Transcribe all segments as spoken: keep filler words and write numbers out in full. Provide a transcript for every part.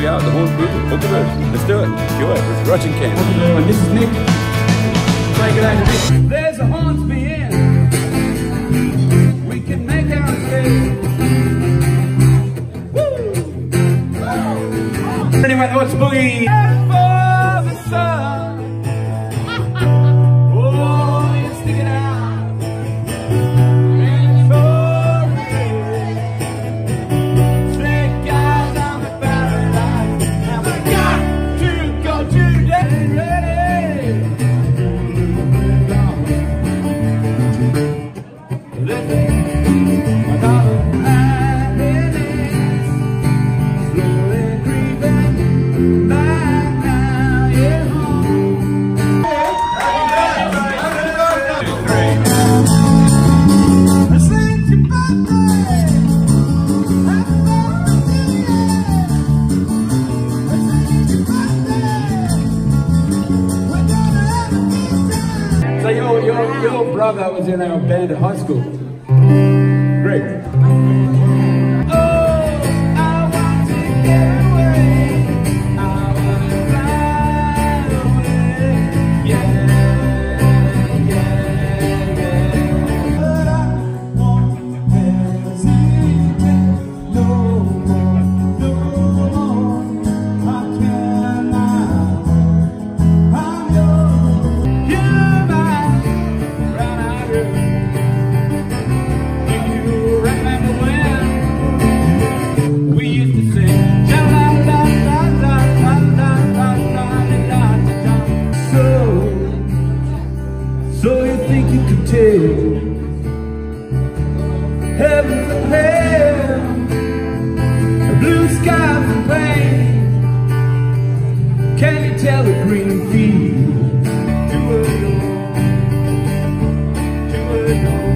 we are, the Horn Boogaloo. Boogaloo. Let's do it. Do it. It's Russian Camp. And this is Nick. Say good day to Nick. There's a Hornsby Inn. We can make our escape. Woo! Anyway, let's boogie. For the sun. Oh, you stick it out. And for real. Snake eyes on the paradise. And we got to go today. Ready? So your, your, your brother was in our band at high school. Great. So you think you could tell heaven from hell, the blue sky from pain? Can you tell the green field to a door, to a door,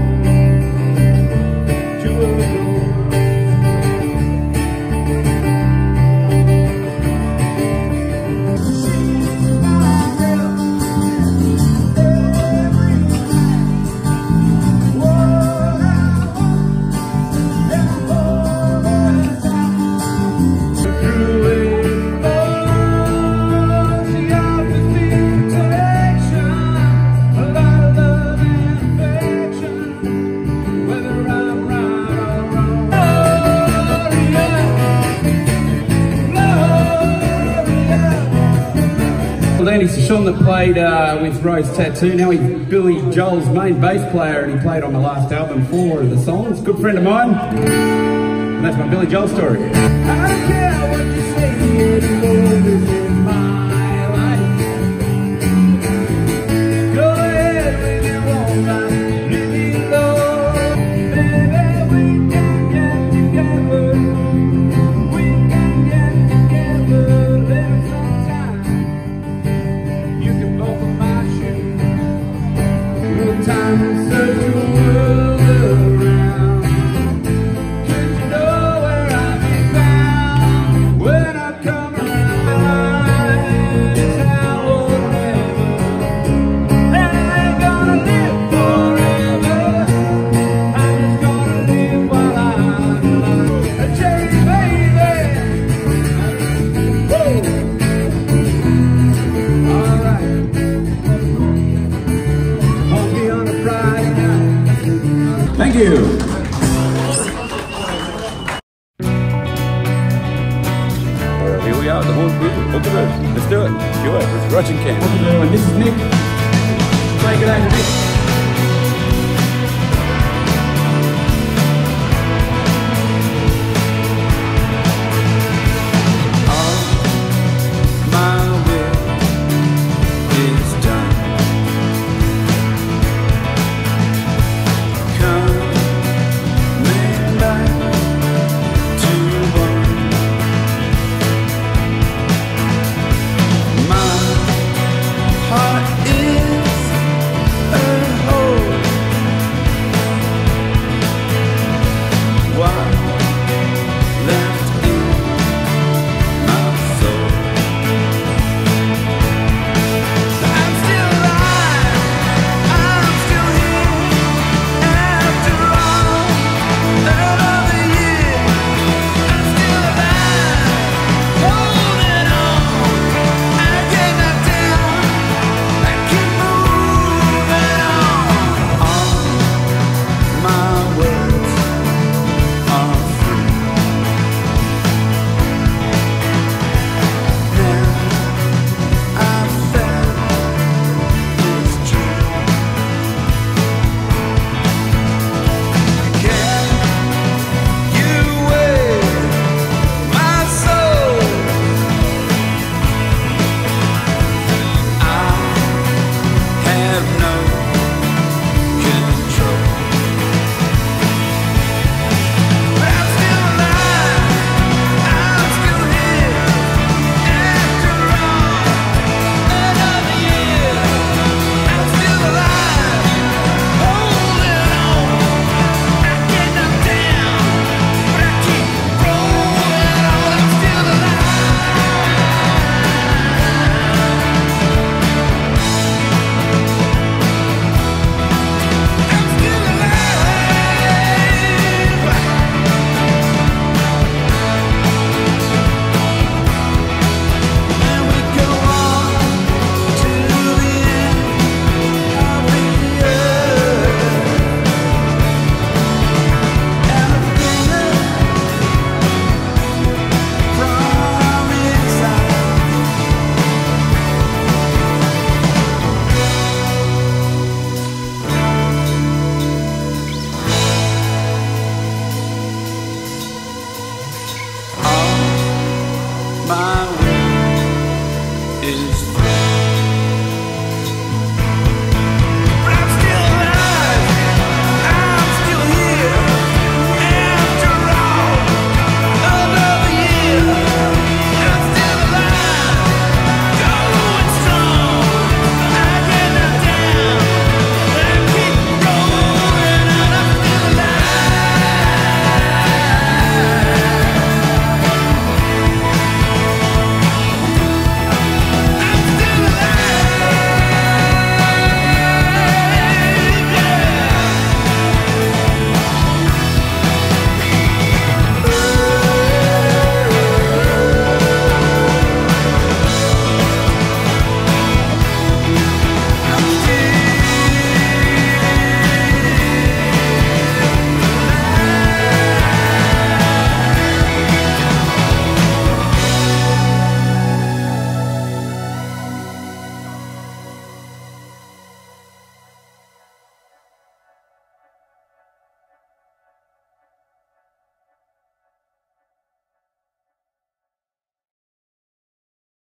to a door? Danny Sean that played uh, with Rose Tattoo. Now he's Billy Joel's main bass player, and he played on my last album, four of the songs. Good friend of mine. And that's my Billy Joel story. I don't care what you say anymore, this is my life. Go ahead with your own life, leave me alone. Baby, we can get together, we can get together, there's some time. You can both of my shoes, no time to search the world around. Could you know where I'll be found when I come around? It's now or never, and I ain't gonna live forever. I'm just gonna live while I'm alive. A cherry baby. Woo! Alright. Won't be on a Friday night. Thank you. Well, here we are, the Horn Boogaloo. Boogaloo. Let's do it. Do it. It's Russian Camp. And this is Nick. Say good day to Nick.